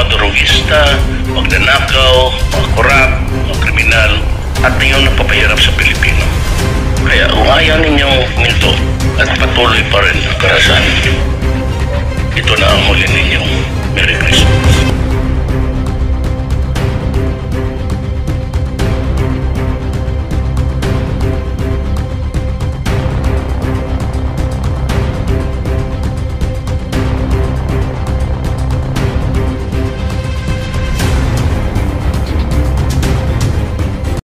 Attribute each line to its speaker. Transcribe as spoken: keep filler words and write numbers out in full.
Speaker 1: drogista, magnanakaw, mga korap, mga kriminal, at ngayon napapahirap sa Pilipino. Kaya kung ayaw ninyong minto at patuloy pa rin ang karasan, ito na ang muli ninyong Merry Christmas.